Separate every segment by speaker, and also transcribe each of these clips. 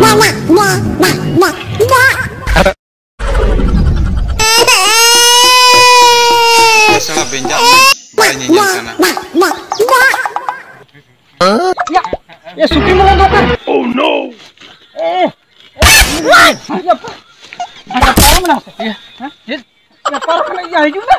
Speaker 1: Salah benjak banyak sana.
Speaker 2: Ya suki melontokan.
Speaker 3: Oh no.
Speaker 2: Ya apa? Ada parah mana? Ya, ya parah kena ya juga.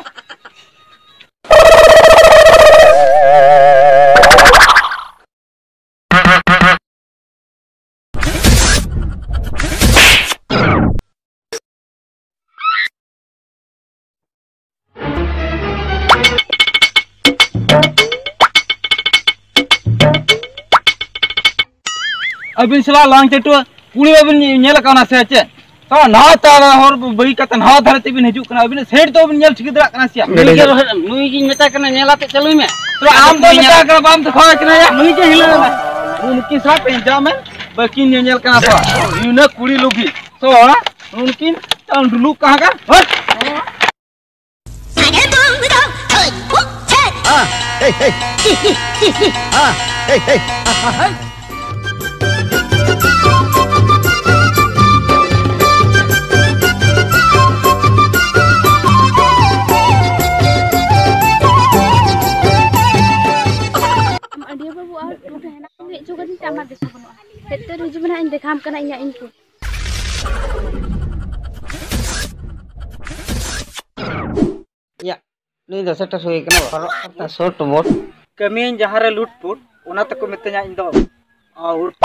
Speaker 2: अबिन सला लांग चटो कुड़ी अबिन nail काना से चे सा ना तारा और बई कत ना धरते बिन हजू कना अबिन सेट तो अबिन नेल ठिक दरा कना सिया नुई की मेता कना नेलाते चलुई में तो आम तो मेता का बाम तो खा कना या नुई के हिला उनकी सा पेंजा में बाकी नेल कना पा यूना कुड़ी लोगी तो उनकी तान डुलु कहां का
Speaker 3: Hey hey. Hey hey.
Speaker 2: Ya, ini dah setas hoy kena kalau kata short bot kami jahar loot put ona tako mitanya indo out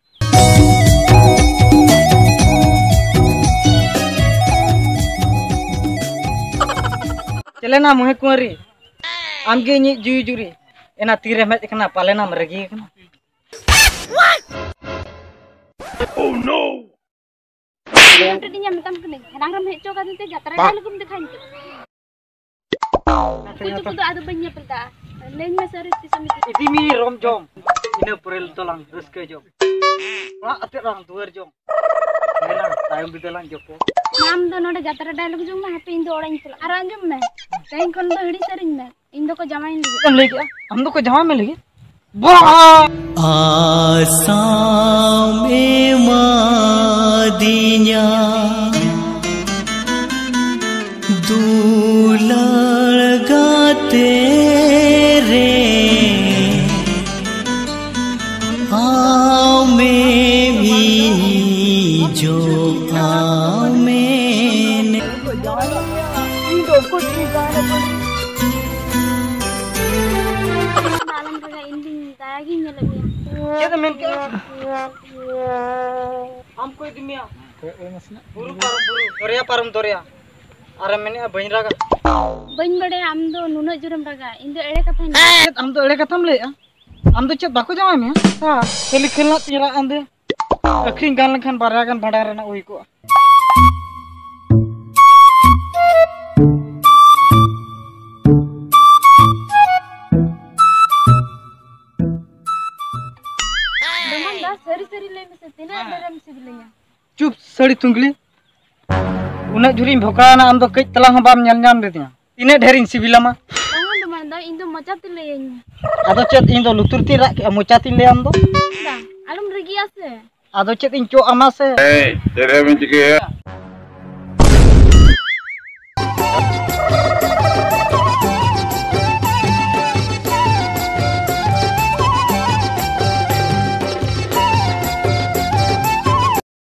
Speaker 2: चलेना मुहे कुंवरी आमगे नि जुई जुरी एना तीरे में कना पालेना मरगी कना
Speaker 3: Oh no.
Speaker 4: Tadinya metam kene henang hecho ka tinte jatra dal kum dekhain kutu kutu ada banyak perda lain masari tisami
Speaker 2: iti mi rom jom ina purel tolang ruske jom wa ate rang duer jom ena tayum bidalang joko
Speaker 4: nam do node jatra dialog jom ma happy indo orang chala aran jom me kain kon do hidi sering me indo ko jamain lagi
Speaker 2: हम लेके हम तो को जमा में लगे
Speaker 5: आसाम में मादिया दूलड़ गाते रे आमे भी जो आमे
Speaker 4: indo ko juga dalam kaga inding dagi nyelagi
Speaker 2: ये तो मैंने हमको दिमिया बुरु पारम तोरिया अरे मैंने बइन रागा
Speaker 4: बइन बड़े हम दो नुनो जुरम रगा इन्दो एड़े कथा
Speaker 2: हम तो एड़े कथम ले हम तो चेत बाको जामा में हां खेली खेलना तेरा अंदे अखिन गान लखन बारा गान भड़ा रेना ओई को सरी ले में से तिना डरम सिबलिया चुप सड़ी तुंगली उना जुरी भोकाना आम दो कई तला बाम ñal ñam दे दिया तिने ढेरिन सिबिला मा
Speaker 4: tangan do manda indo mochati le
Speaker 2: ado chet indo luturti rak mochati le am do
Speaker 4: alum regi ase
Speaker 2: ado chet in cho ama se
Speaker 3: Hey, tere men chike